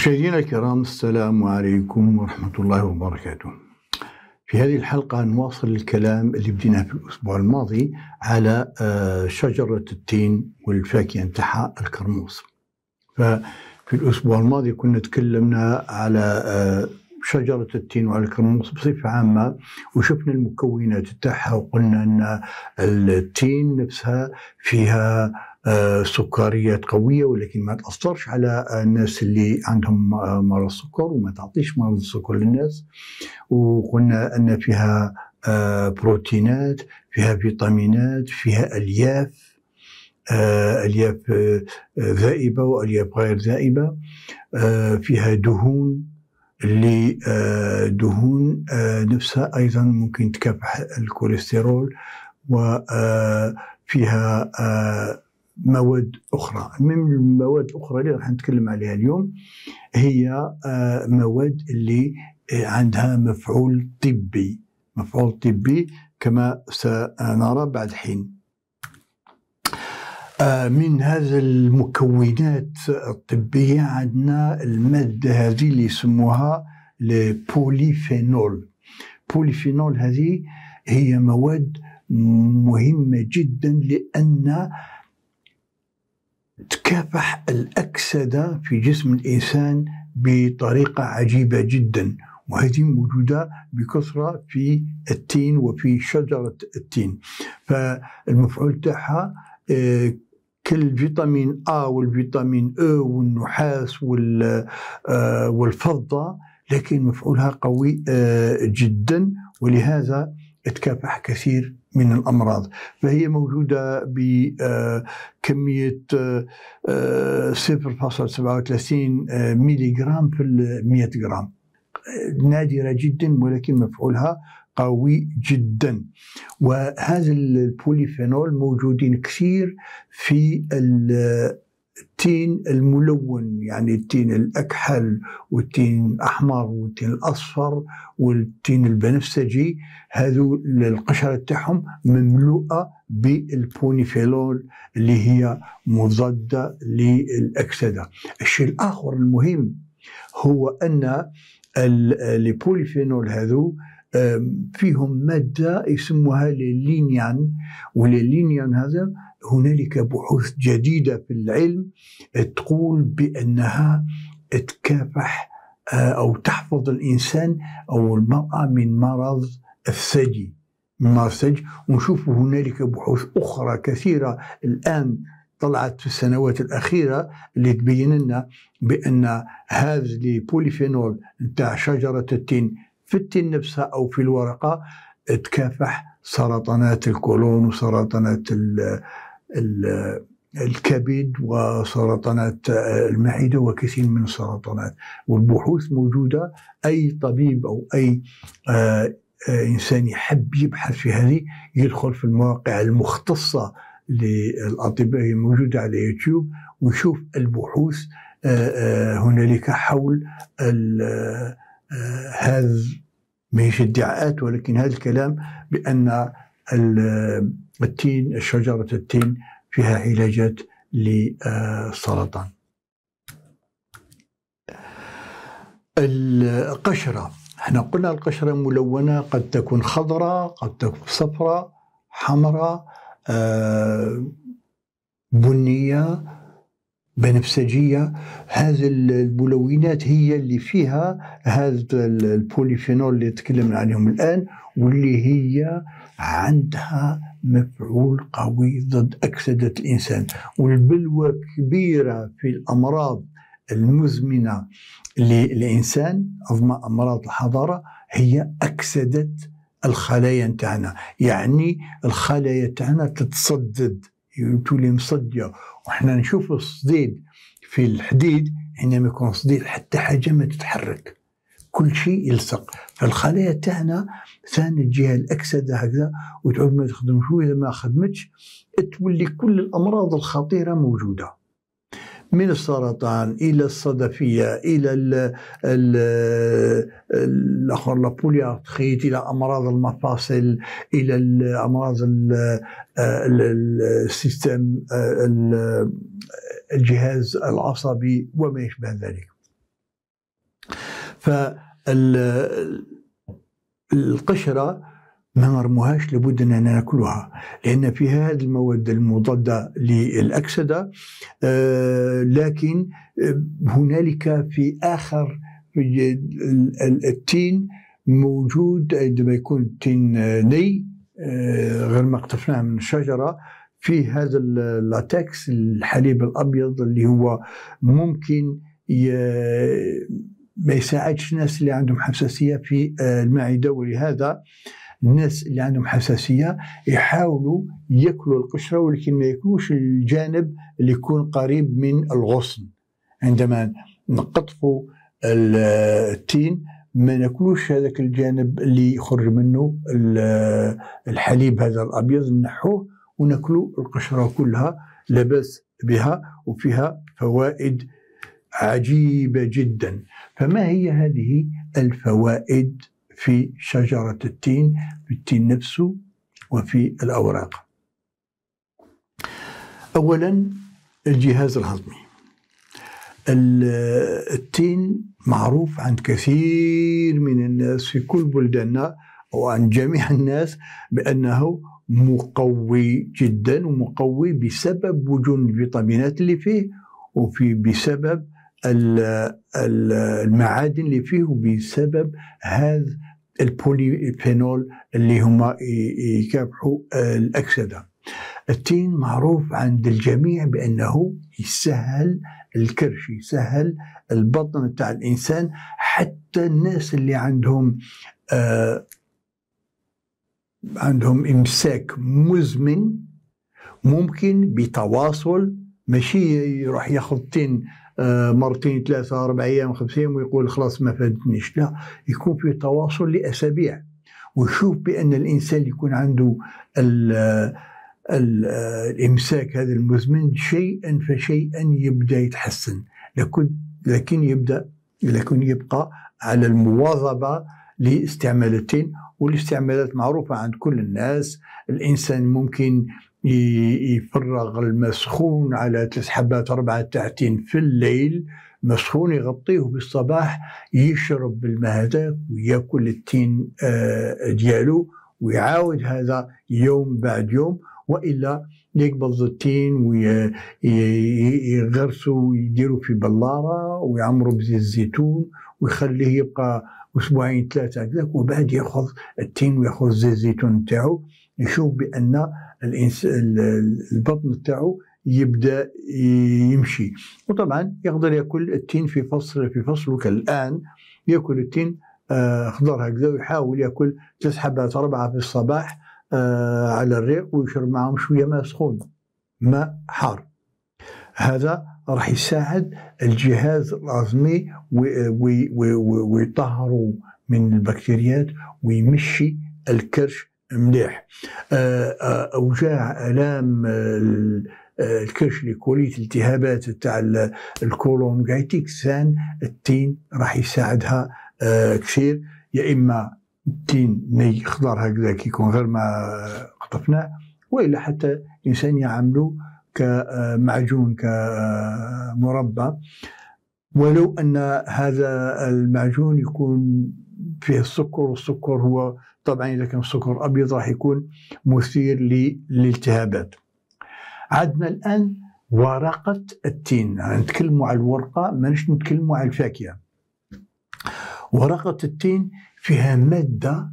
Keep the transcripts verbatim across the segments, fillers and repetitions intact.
مشاهدينا الكرام، السلام عليكم ورحمة الله وبركاته. في هذه الحلقة نواصل الكلام اللي بديناه في الأسبوع الماضي على شجرة التين والفاكهة نتاعها الكرموس. ففي الأسبوع الماضي كنا تكلمنا على شجرة التين وعلى الكرموس بصفة عامة، وشفنا المكونات تاعها، وقلنا أن التين نفسها فيها سكريات قوية ولكن ما تأثرش على الناس اللي عندهم مرض السكر، وما تعطيش مرض السكر للناس. وقلنا أن فيها بروتينات، فيها فيتامينات، فيها ألياف ألياف ذائبة وألياف غير ذائبة، فيها دهون اللي دهون نفسها أيضا ممكن تكافح الكوليسترول، وفيها مواد أخرى. من المواد الأخرى اللي راح نتكلم عليها اليوم هي مواد اللي عندها مفعول طبي مفعول طبي كما سنرى بعد حين. من هذا المكونات الطبية عندنا المادة هذه اللي يسموها البوليفينول. بوليفينول هذه هي مواد مهمة جدا لأن تكافح الأكسدة في جسم الإنسان بطريقة عجيبة جدا، وهذه موجودة بكثرة في التين وفي شجرة التين. فالمفعول تاعها كالفيتامين آ والفيتامين أو والنحاس والفضة، لكن مفعولها قوي جدا، ولهذا تكافح كثير من الأمراض. فهي موجودة بكمية صفر فاصلة سبعة وثلاثين ميلي جرام في المئة جرام، نادرة جدا ولكن مفعولها قوي جدا. وهذا البوليفينول موجودين كثير في التين الملون، يعني التين الأكحل والتين الأحمر والتين الأصفر والتين البنفسجي. هذو القشرة تاعهم مملوءة بالبوليفينول اللي هي مضادة للأكسدة. الشيء الآخر المهم هو أن البوليفينول هذو فيهم مادة يسموها اللينيان، واللينيان هذا هنالك بحوث جديدة في العلم تقول بأنها تكافح أو تحفظ الإنسان أو المرأة من مرض الثدي من مرض الثدي. ونشوف هنالك بحوث أخرى كثيرة الآن طلعت في السنوات الأخيرة اللي تبين لنا بأن هذا البوليفينول نتاع شجرة التين في التين نفسها أو في الورقة تكافح سرطانات الكولون وسرطانات ال ال الكبد وسرطانات المعدة وكثير من السرطانات. والبحوث موجودة. أي طبيب أو أي آه إنسان يحب يبحث في هذه يدخل في المواقع المختصة للأطباء الموجودة على يوتيوب ويشوف البحوث آه آه هنالك حول هذا، مش ادعاءات ولكن هذا الكلام بأن التين شجرة التين فيها علاجات للسرطان. القشرة، احنا قلنا القشرة ملونة، قد تكون خضراء، قد تكون صفراء، حمراء، بنية، بنفسجية. هذه الملونات هي اللي فيها هذا البوليفينول اللي تكلمنا عنهم الآن، واللي هي عندها مفعول قوي ضد أكسدة الإنسان. والبلوى كبيرة في الأمراض المزمنة للإنسان، أمراض الحضارة، هي أكسدة الخلايا نتاعنا. يعني الخلايا تاعنا تتصدد، تولي مصدية. وإحنا نشوف الصديد في الحديد، حينما يكون صديد حتى حاجة ما تتحرك، كل شيء يلصق. فالخلايا تاعنا ثاني تجيها الأكسدة هكذا وتعود ما تخدمش، وإذا ما خدمتش تولي كل الأمراض الخطيرة موجودة، من السرطان إلى الصدفية إلى الآخر لابوليارتريت، إلى أمراض المفاصل، إلى أمراض السيستم الجهاز العصبي وما يشبه ذلك. فالقشرة ما نرموهاش، لابد أننا ناكلها، لأن فيها هذه المواد المضادة للأكسدة. آه لكن هنالك في آخر التين موجود، عندما يكون التين ني آه غير ما قطفناه من الشجرة، في هذا اللاتكس، الحليب الأبيض، اللي هو ممكن ما يساعدش الناس اللي عندهم حساسية في المعدة. ولهذا الناس اللي عندهم حساسية يحاولوا يأكلوا القشرة، ولكن ما يأكلوش الجانب اللي يكون قريب من الغصن. عندما نقطفوا التين ما ناكلوش هذاك الجانب اللي يخرج منه الحليب هذا الأبيض، نحوه وناكلوا القشرة كلها، لا بأس بها وفيها فوائد عجيبة جدا. فما هي هذه الفوائد في شجرة التين، في التين نفسه وفي الأوراق؟ أولا الجهاز الهضمي. التين معروف عند كثير من الناس في كل بلداننا أو عند جميع الناس بأنه مقوي جدا، ومقوي بسبب وجود الفيتامينات اللي فيه، وفي بسبب المعادن اللي فيه، وبسبب هذا البوليفينول اللي هما يكافحوا الأكسدة. التين معروف عند الجميع بأنه يسهل الكرش، يسهل البطن تاع الإنسان. حتى الناس اللي عندهم آه عندهم إمساك مزمن ممكن بتواصل، ماشي يروح ياخذ تين آه مرتين ثلاثة أربع أيام خمس أيام ويقول خلاص ما فادتنيش، لا، يكون في تواصل لأسابيع، ويشوف بأن الإنسان يكون عنده ال الإمساك هذا المزمن شيئا فشيئا يبدأ يتحسن، لكن لكن يبدأ لكن يبقى على المواظبة لاستعمال التين. والاستعمالات معروفة عند كل الناس. الإنسان ممكن يفرغ المسخون على ثلاث حبات أربعة تاع تين في الليل مسخون، يغطيه بالصباح، يشرب بالماء هذاك ويأكل التين ديالو، ويعاود هذا يوم بعد يوم. وإلا يقبض التين ويغرسوا ويديروا في بلارة ويعمروا بزيت الزيتون ويخليه يبقى أسبوعين ثلاثة هكذاك، وبعد يأخذ التين ويأخذ زيت الزيتون تاعو، يشوف بأن البطن تاعو يبدأ يمشي. وطبعا يقدر يأكل التين في فصل في فصله كالآن، يأكل التين خضر هكذا، ويحاول يأكل ثلاث حبات أربعة في الصباح آه على الريق، ويشرب معهم شوية ماء سخون، ماء حار. هذا راح يساعد الجهاز الهضمي ويطهروا من البكتيريات ويمشي الكرش مليح. آه أوجاع آلام الكرش، الكوليت، الالتهابات تاع الكولون قاعد تكسان، التين راح يساعدها آه كثير. يا إما التين ني خضر هكذا يكون غير ما قطفناه، وإلا حتى إنسان يعملوه كمعجون كمربى، ولو أن هذا المعجون يكون فيه السكر، والسكر هو طبعا إذا كان السكر أبيض راح يكون مثير للالتهابات. عندنا الآن ورقة التين، نتكلموا على الورقة ماناش نتكلموا على الفاكهة. ورقة التين فيها مادة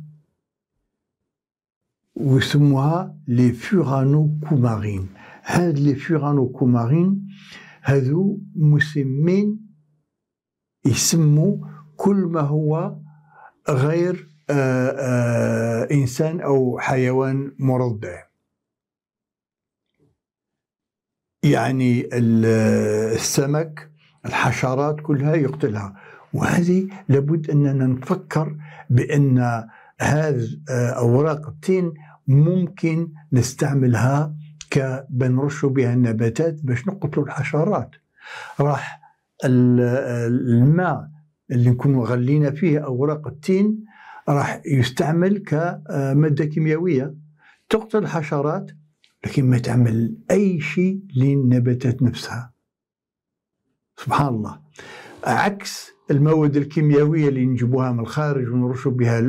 ويسموها لي فورانو كومارين. هاد لي فورانو كومارين هذو مسمين يسموا كل ما هو غير آآ آآ إنسان أو حيوان مرضع، يعني السمك، الحشرات كلها يقتلها. وهذه لابد أننا نفكر بأن هذه أوراق التين ممكن نستعملها كبنرش بها النباتات باش نقتلوا الحشرات. راح الماء اللي نكون غلينا فيه أوراق التين راح يستعمل كمادة كيميائية تقتل الحشرات، لكن ما تعمل أي شيء للنباتات نفسها. سبحان الله. عكس المواد الكيميائية اللي نجيبوها من الخارج ونرشوا بها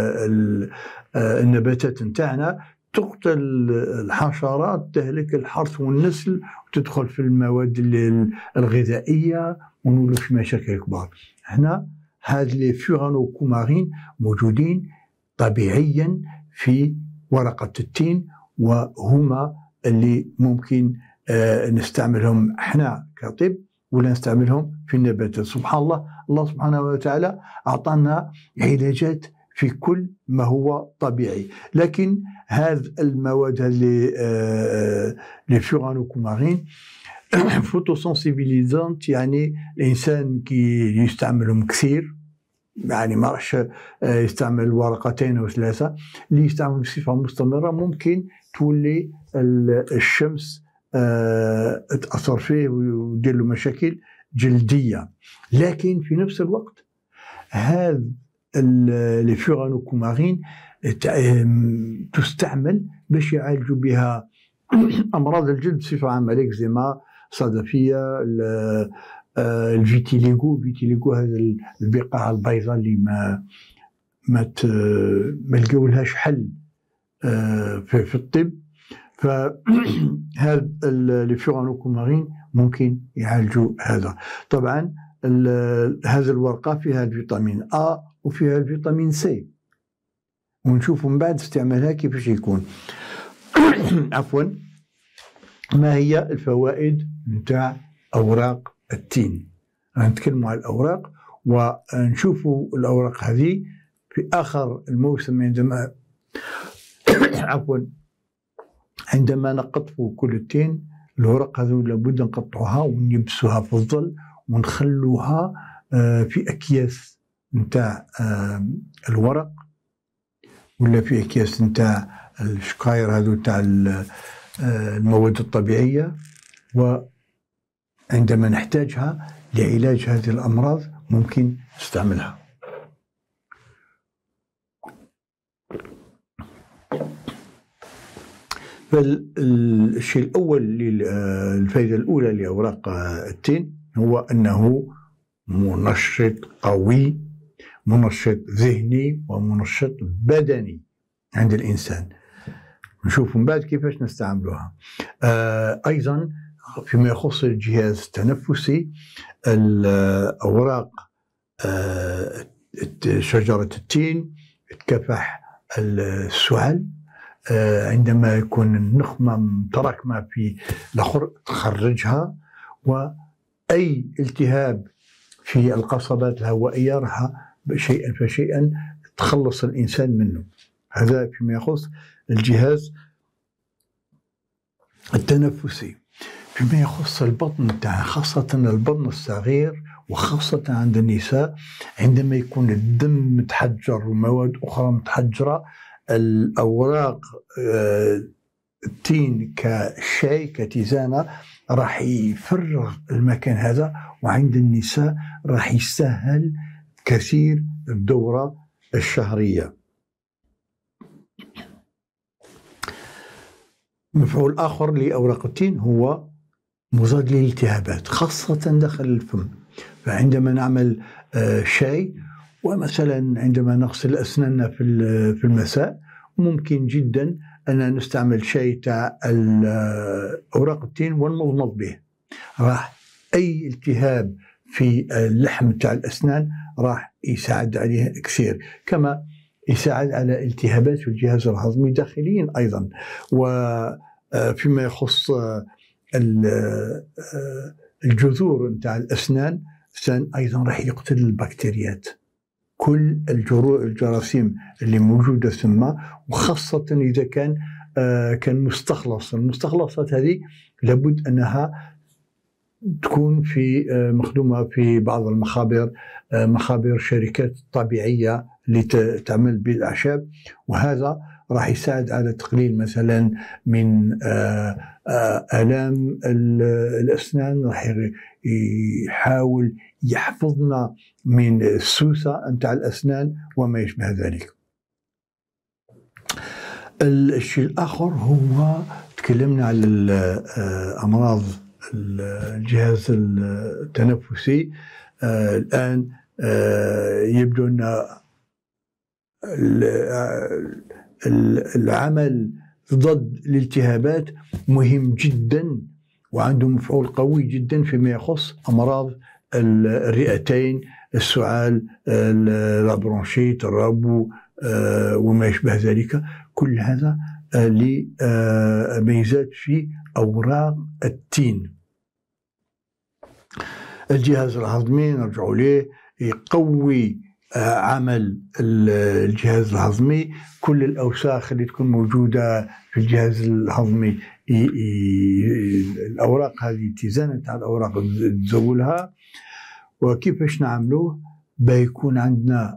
النباتات نتاعنا، تقتل الحشرات، تهلك الحرث والنسل، وتدخل في المواد الغذائية ونولوا في مشاكل كبار. هنا هاد لي فورانوكومارين موجودين طبيعيا في ورقة التين، وهما اللي ممكن نستعملهم احنا كطب ولا نستعملهم في النباتات. سبحان الله، الله سبحانه وتعالى أعطانا علاجات في كل ما هو طبيعي. لكن هذه المواد اللي لي فورانوكومارين فوتوسنسيبيليزانت، يعني الإنسان كي يستعملهم كثير، يعني ما راحش يستعمل ورقتين أو ثلاثة، اللي يستعمل بصفة مستمرة ممكن تولي الشمس تأثر فيه ويدير له مشاكل جلدية. لكن في نفس الوقت هذا لي فورانوكومارين تستعمل باش يعالجوا بها أمراض الجلد بصفة عامة، الإكزيما، صدفية، الفيتيليغو. الفيتيليغو هذا البقع البيضاء اللي ما ما ما لقاولهاش حل في الطب، فهذا لي فورانوكومارين ممكن يعالجوا هذا. طبعا هذه الورقة فيها الفيتامين A وفيها الفيتامين سي، ونشوفوا من بعد استعمالها كيفاش يكون. عفوا، ما هي الفوائد نتاع أوراق التين؟ نتكلموا على الأوراق ونشوفوا الأوراق هذه في آخر الموسم، عندما عفوا عندما نقطفوا كل التين، الورق هذو لابد نقطعوها ونيبسوها في الظل ونخلوها في أكياس نتاع الورق، ولا في أكياس نتاع الشقاير هذو نتاع المواد الطبيعية، وعندما نحتاجها لعلاج هذه الأمراض ممكن نستعملها. فالشيء الأول، الفائدة الأولى لأوراق التين هو أنه منشط قوي، منشط ذهني ومنشط بدني عند الإنسان. نشوف من بعد كيفاش نستعملوها. آه أيضا فيما يخص الجهاز التنفسي، الأوراق آه شجرة التين تكافح السعال. آه عندما يكون النخمة متراكمة في الآخر تخرجها، وأي التهاب في القصبات الهوائية راح شيئا فشيئا تخلص الإنسان منه. هذا فيما يخص الجهاز التنفسي. فيما يخص البطن تاعها، خاصة البطن الصغير وخاصة عند النساء، عندما يكون الدم متحجر ومواد أخرى متحجرة، الأوراق التين كشاي كتيزانة راح يفرغ المكان هذا، وعند النساء راح يسهل كثير الدورة الشهرية. مفعول آخر لأوراق التين هو مضاد للالتهابات، خاصة داخل الفم. فعندما نعمل شاي، ومثلا عندما نغسل أسناننا في المساء، ممكن جدا أن نستعمل شاي تاع أوراق التين ونمضمض به، راح أي التهاب في اللحم تاع الأسنان راح يساعد عليه كثير، كما يساعد على التهابات في الجهاز الهضمي داخليا أيضا. وفيما يخص الجذور نتاع الأسنان أيضا راح يقتل البكتيريات، كل الجراثيم اللي موجودة ثم، وخاصة إذا كان كان مستخلص. المستخلصات هذه لابد أنها تكون في مخدومة في بعض المخابر، مخابر شركات طبيعية اللي تعمل بالأعشاب، وهذا راح يساعد على تقليل مثلا من آلام الأسنان، راح يحاول يحفظنا من السوسة نتاع الأسنان وما يشبه ذلك. الشيء الآخر هو تكلمنا على أمراض الجهاز التنفسي. آه الآن آه يبدو أن العمل ضد الالتهابات مهم جدا وعنده مفعول قوي جدا فيما يخص أمراض الرئتين، السعال، البرونشيت، الربو وما يشبه ذلك. كل هذا لميزات في أوراق التين. الجهاز الهضمي نرجع ليه، يقوي عمل الجهاز الهضمي. كل الأوساخ اللي تكون موجودة في الجهاز الهضمي الأوراق هذه تيزانة على الأوراق تزولها. وكيفاش نعملوه؟ بيكون عندنا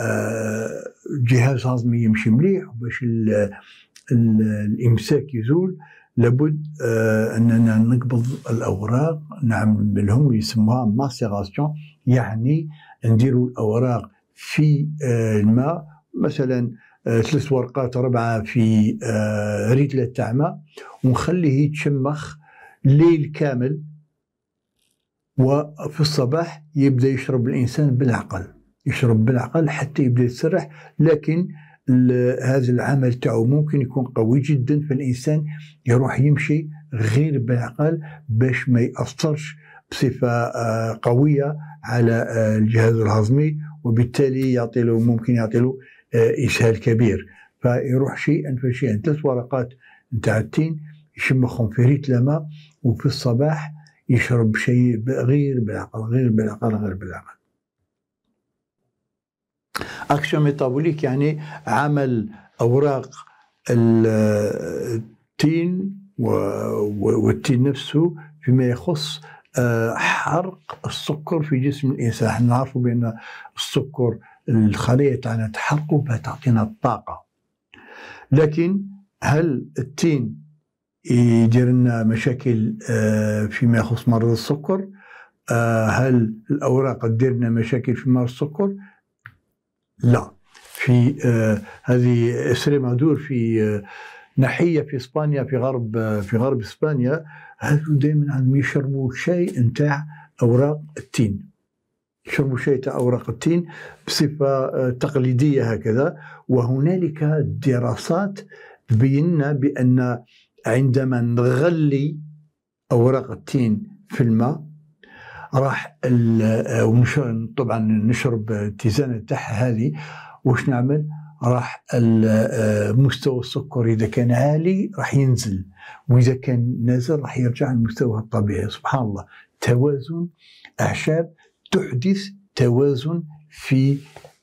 جهاز هضمي يمشي مليح، وباش الإمساك يزول لابد أننا نقبض الأوراق، نعملهم يسموها ماسيراسيون، يعني نديروا الأوراق في الماء، مثلا ثلاث ورقات أربعة في ريتلة تاع ماء، ونخليه يتشمخ ليل كامل، وفي الصباح يبدأ يشرب الإنسان بالعقل، يشرب بالعقل حتى يبدأ يتسرح. لكن هذا العمل تاعو ممكن يكون قوي جدا، فالإنسان يروح يمشي غير بالعقل باش ما يأثرش بصفة قوية على الجهاز الهضمي، وبالتالي يعطي له ممكن يعطي له إسهال كبير. فيروح شيئا فشيئا، ثلاث ورقات نتاع التين يشمخهم في ريتل ماء، وفي الصباح يشرب شيء غير بالعقل غير بالعقل غير بالعقل. أكشن ميتابوليك يعني عمل أوراق التين والتين نفسه فيما يخص حرق السكر في جسم الإنسان. احنا نعرف بأن السكر الخلية تاعنا تحرقه فتعطينا الطاقة، لكن هل التين يدير لنا مشاكل فيما يخص مرض السكر؟ هل الأوراق تدير لنا مشاكل في مرض السكر؟ لا. في هذه إسريمادور في ناحية في إسبانيا، في غرب في غرب إسبانيا، هذو دائما عندهم يشربوا شاي نتاع أوراق التين، يشربوا شاي تاع أوراق التين بصفة تقليدية هكذا. وهنالك دراسات تبين بأن عندما نغلي أوراق التين في الماء راح طبعا نشرب التيزانة تاعها هذه، واش نعمل؟ راح مستوى السكر إذا كان عالي راح ينزل، وإذا كان نازل راح يرجع لمستوى الطبيعي. سبحان الله، توازن. أعشاب تحدث توازن في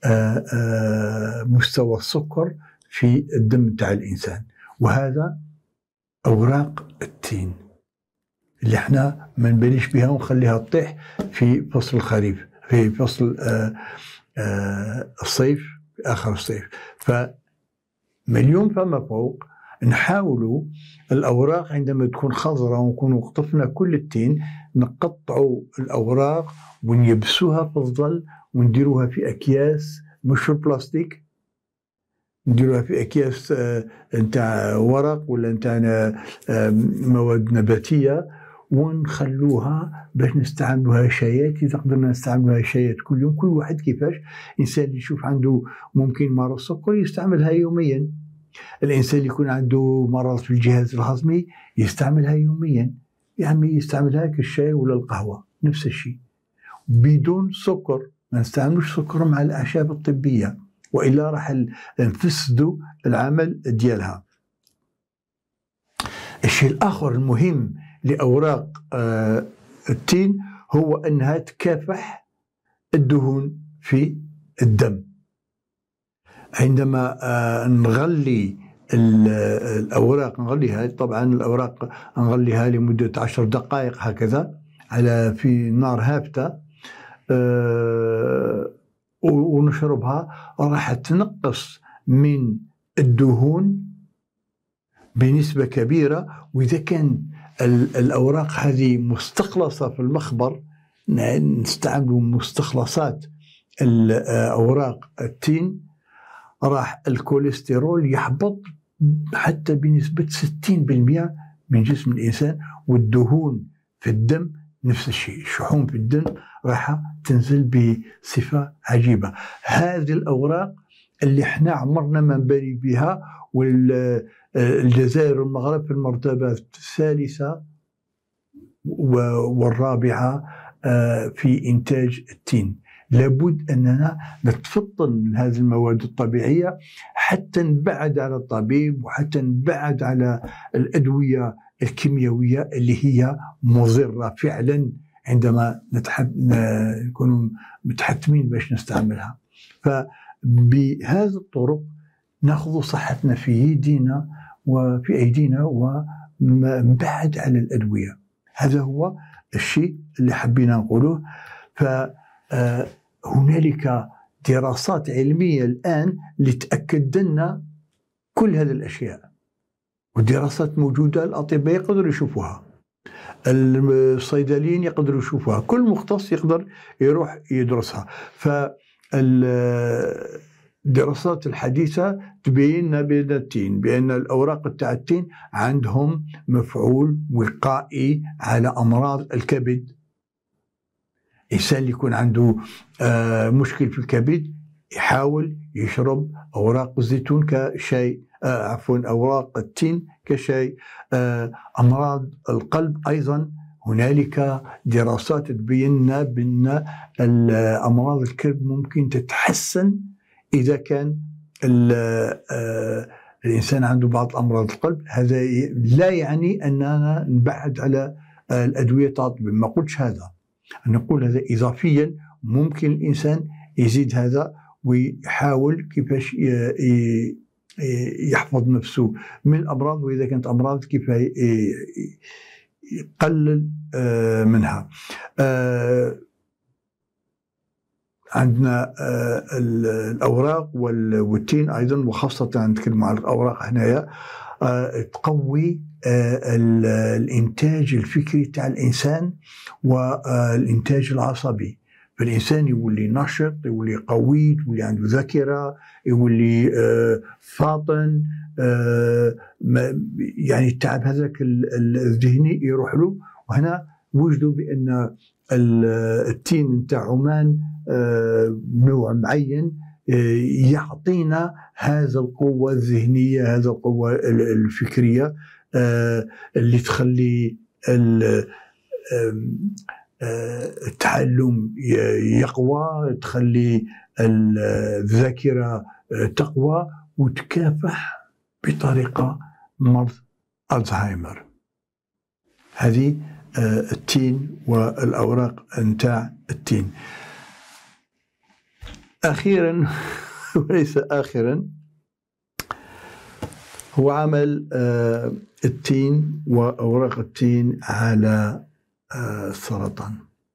مستوى السكر في الدم تاع الإنسان، وهذا أوراق التين اللي احنا ما نباليش بها ونخليها تطيح في فصل الخريف، في فصل آآ آآ الصيف، في آخر الصيف. فمليون فما فوق نحاولوا الأوراق عندما تكون خضراء ونكون قطفنا كل التين، نقطعوا الأوراق ونيبسوها في الظل ونديروها في أكياس، مش في البلاستيك، نديروها في أكياس نتاع ورق ولا نتاع مواد نباتية، ونخلوها باش نستعملوها شايات. إذا قدرنا نستعملوها شايات كل يوم، كل واحد كيفاش. إنسان اللي يشوف عنده ممكن مرض السكر يستعملها يوميا، الإنسان اللي يكون عنده مرض في الجهاز الهضمي يستعملها يوميا، يعني يستعملها كالشاي ولا القهوة، نفس الشيء بدون سكر. ما نستعملوش سكر مع الأعشاب الطبية، وإلا راح نفسدوا العمل ديالها. الشيء الآخر المهم لأوراق التين هو أنها تكافح الدهون في الدم. عندما نغلي الأوراق، نغليها طبعا الأوراق نغليها لمدة عشر دقائق هكذا على في نار هافتة، ونشربها، راح تنقص من الدهون بنسبة كبيرة. وإذا كان الأوراق هذه مستخلصة في المخبر، نستعمل مستخلصات الأوراق التين، راح الكوليسترول يحبط حتى بنسبة ستين بالمئة من جسم الإنسان، والدهون في الدم نفس الشيء، الشحوم في الدم راح تنزل بصفة عجيبة. هذه الأوراق اللي احنا عمرنا ما نبالي بها، والجزائر والمغرب في المرتبة الثالثة والرابعة في إنتاج التين. لابد أننا نتفطن من هذه المواد الطبيعية حتى نبعد على الطبيب، وحتى نبعد على الأدوية الكيميائية اللي هي مضرة فعلا عندما نكون متحتمين باش نستعملها. فبهذه الطرق نأخذ صحتنا في يدينا وفي أيدينا ونبعد على الأدوية. هذا هو الشيء اللي حبينا نقوله. فهنالك دراسات علمية الآن لتأكد لنا كل هذه الأشياء، والدراسات موجودة، الأطباء يقدروا يشوفوها، الصيدليين يقدروا يشوفوها، كل مختص يقدر يروح يدرسها. فالدراسات الحديثة تبين لنا بأن التين، بأن الأوراق تاع التين عندهم مفعول وقائي على أمراض الكبد. الإنسان اللي يكون عنده مشكل في الكبد يحاول يشرب أوراق الزيتون كشاي، آه عفوا أوراق التين كشاي. آه أمراض القلب أيضا هنالك دراسات تبين لنا بأن أمراض الكبد ممكن تتحسن إذا كان آه الإنسان عنده بعض أمراض القلب. هذا لا يعني أننا نبعد على الأدوية الطبية، ما قلتش هذا، نقول هذا إضافيا. ممكن الإنسان يزيد هذا ويحاول كيفاش يحفظ نفسه من الأمراض، وإذا كانت أمراض كيف يقلل منها. عندنا الأوراق والتين أيضا، وخاصة نتكلم عن الأوراق هنايا، تقوي الإنتاج الفكري تاع الإنسان والإنتاج العصبي. فالإنسان يولي نشط، يولي قوي، يولي عنده ذاكرة، يولي فاطن، يعني التعب هذاك الذهني يروح له. وهنا وجدوا بأن التين نتاع عمان نوع معين يعطينا هذا القوة الذهنية، هذا القوة الفكرية اللي تخلي التعلم يقوى، تخلي الذاكرة تقوى، وتكافح بطريقة مرض ألزهايمر. هذه التين والأوراق نتاع التين. أخيرا وليس آخرا، هو عمل التين وأوراق التين على السرطان.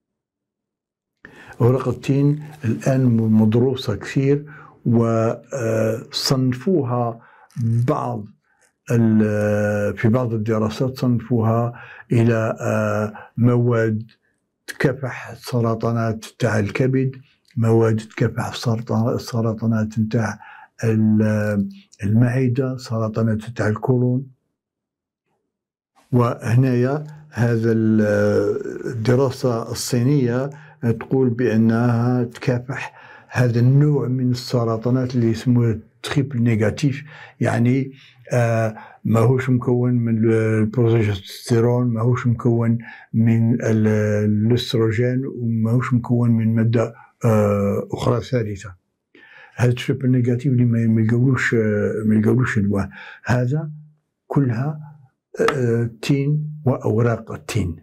أوراق التين الآن مدروسة كثير، وصنفوها بعض في بعض الدراسات صنفوها إلى مواد تكافح السرطانات تاع الكبد، مواد تكافح السرطانات تاع المعدة، سرطانات تاع الكولون. وهنايا هذا الدراسة الصينية تقول بأنها تكافح هذا النوع من السرطانات اللي يسموه تريبل نيجاتيف، يعني آه ماهوش مكون من البروجستيرون، ماهوش مكون من الاستروجين، وماهوش مكون من مادة آه أخرى ثالثة. هذا التريبل نيجاتيف اللي ما يلقاولوش ما يلقاولوش دواء، هذا كلها آه تين وأوراق التين.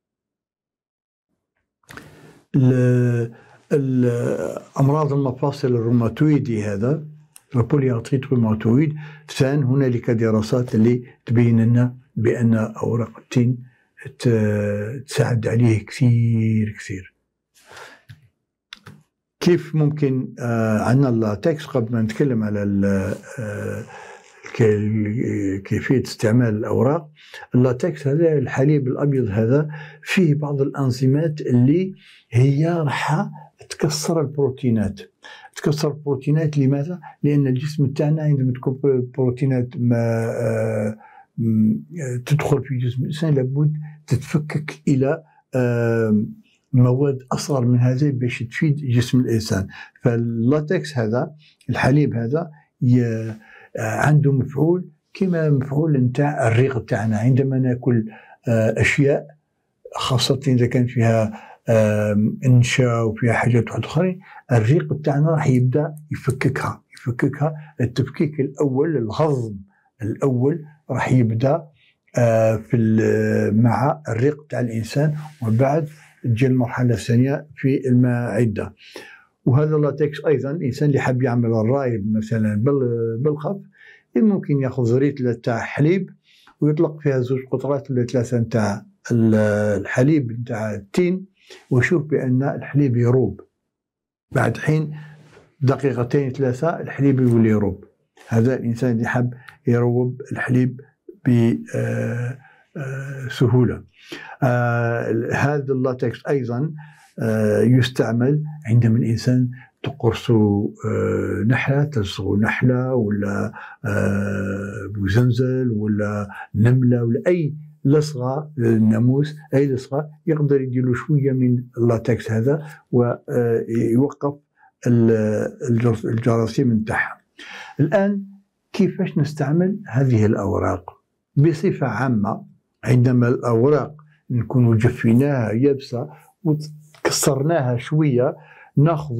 الأمراض المفاصل الروماتويدي، هذا البوليارتريت روماتويد، ثان هنالك دراسات اللي تبين لنا بأن أوراق التين تساعد عليه كثير كثير. كيف ممكن آه عندنا اللاتكس؟ قبل ما نتكلم على كيفية استعمال الأوراق، اللاتكس هذا الحليب الأبيض هذا فيه بعض الأنزيمات اللي هي راح تكسر البروتينات. تكسر البروتينات لماذا؟ لأن الجسم تاعنا عندما تكون البروتينات ما تدخل في جسم الإنسان لابد تتفكك إلى مواد أصغر من هذا باش تفيد جسم الإنسان. فاللاتكس هذا الحليب هذا عنده مفعول كما مفعول نتاع الريق تاعنا عندما ناكل أشياء، خاصة إذا كان فيها انشا وفيها حاجات أخرى، الريق تاعنا راح يبدا يفككها يفككها التفكيك الاول، الهضم الاول راح يبدا في مع الريق تاع الانسان، وبعد تجي المرحله الثانيه في المعده. وهذا اللاتكس ايضا الانسان اللي حاب يعمل الرايب مثلا بالخف ممكن ياخذ ريتله تاع حليب ويطلق فيها زوج قطرات ولا ثلاثه نتاع الحليب نتاع التين، ويشوف بأن الحليب يروب بعد حين دقيقتين ثلاثة الحليب يولي يروب. هذا الإنسان اللي حاب يروب الحليب بسهولة. هذا اللاتكس أيضا يستعمل عندما الإنسان تقرصوا نحلة، تلصقوا نحلة ولا بوزنزل ولا نملة ولا أي لصغة الناموس، أي لصغة يقدر يديروا شوية من اللاتكس هذا ويوقف الجراثيم نتاعها. الآن كيفاش نستعمل هذه الأوراق؟ بصفة عامة عندما الأوراق نكون جفيناها يابسة وكسرناها شوية، ناخذ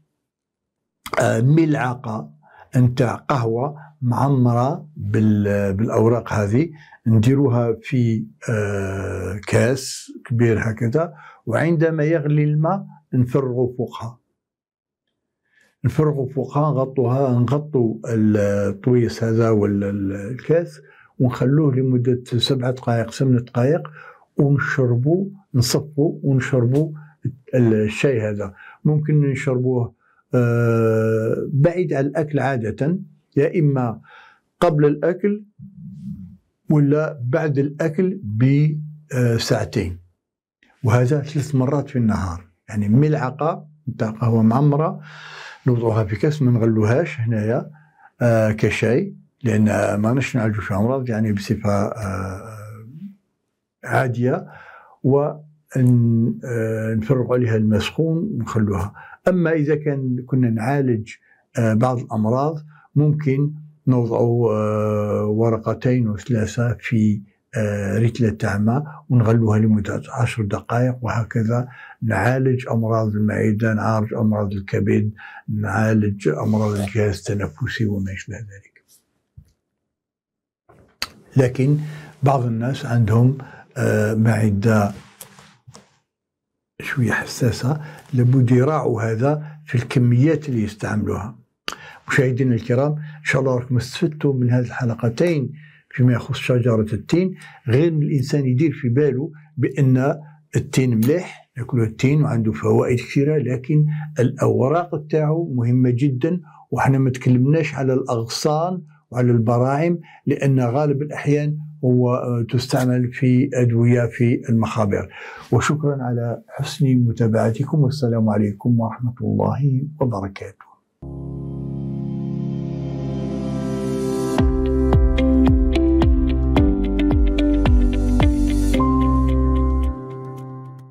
ملعقة نتاع قهوة معمرة بالأوراق هذه، نديروها في كاس كبير هكذا، وعندما يغلي الماء نفرغوا فوقها نفرغوا فوقها نغطوها نغطوا الطويس هذا ولا الكاس ونخلوه لمدة سبعة دقائق ثمان دقائق، ونشربوا نصفوا ونشربوا الشاي هذا. ممكن نشربوه بعيد عن الأكل عادة، يا إما قبل الأكل ولا بعد الأكل بساعتين، وهذا ثلاث مرات في النهار. يعني ملعقة نتاع قهوة معمرة نوضعوها في كاس، ما نغلوهاش هنايا آه كشاي، لأن ما نش نعالجوا في أمراض يعني بصفة آه عادية، ونفرغوا عليها الماء سخون ونخلوها. أما إذا كان كنا نعالج آه بعض الأمراض ممكن نوضعوا آه ورقتين وثلاثة في آه رتلة تاع ماء ونغلوها لمدة عشر دقائق، وهكذا نعالج أمراض المعدة، نعالج أمراض الكبد، نعالج أمراض الجهاز التنفسي وما يشبه ذلك. لكن بعض الناس عندهم آه معدة شوية حساسة، لابد يراعوا هذا في الكميات اللي يستعملوها. مشاهدينا الكرام، إن شاء الله راكم استفدتوا من هذه الحلقتين فيما يخص شجرة التين. غير من الإنسان يدير في باله بأن التين مليح، ناكلو التين وعنده فوائد كثيرة، لكن الأوراق تاعو مهمة جدا، وحنا ما تكلمناش على الأغصان وعلى البراعم، لأن غالب الأحيان هو تستعمل في أدوية في المخابر. وشكرا على حسن متابعتكم، والسلام عليكم ورحمة الله وبركاته.